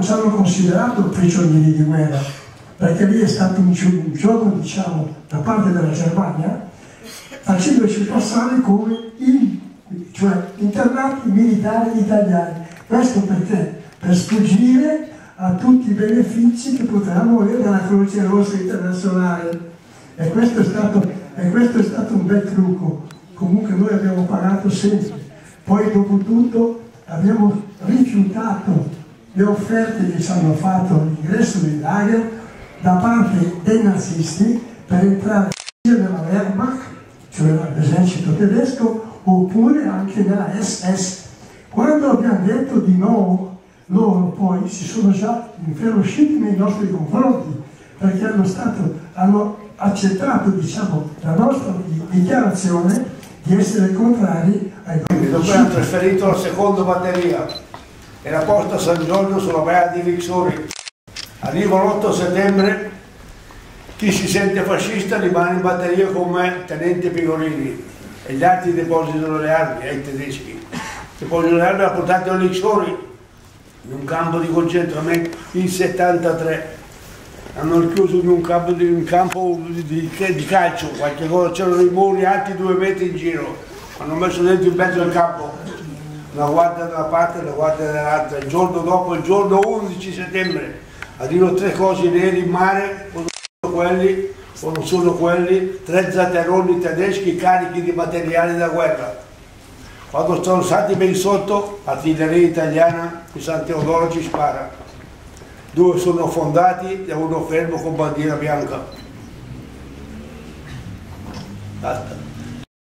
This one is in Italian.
ci hanno considerato prigionieri di guerra, perché lì è stato un gioco, diciamo, da parte della Germania, facendoci passare come internati militari italiani. Questo perché? Per sfuggire a tutti i benefici che potevamo avere dalla Croce Rossa internazionale. E questo è stato un bel trucco. Comunque noi abbiamo pagato sempre. Poi dopo tutto abbiamo rifiutato le offerte che ci hanno fatto all'ingresso dei lager da parte dei nazisti per entrare sia nella Wehrmacht, cioè l'esercito tedesco, oppure anche nella SS. Quando abbiamo detto di no, loro poi si sono già inferociti nei nostri confronti, perché hanno accettato, diciamo, la nostra dichiarazione di essere contrari ai governi. Dopo hanno trasferito la seconda batteria, era posta a San Giorgio sulla baia di Vixori. Arriva l'8 settembre, chi si sente fascista rimane in batteria con me, tenente Pigolini, e gli altri depositano le armi ai tedeschi. Depositano le armi, la portate a Vixori, in un campo di concentramento il 73. Hanno chiuso in un campo di calcio, qualche cosa, c'erano i muri alti 2 metri in giro, hanno messo dentro in mezzo al campo una guardia da una parte e una guardia dall'altra. Il giorno dopo, il giorno 11 settembre, arrivano 3 cosi neri in mare, o non sono quelli, 3 zatteroni tedeschi carichi di materiali da guerra. Quando sono stati ben sotto, artiglieria italiana, il San Teodoro ci spara. 2 sono affondati e 1 fermo con bandiera bianca. Basta.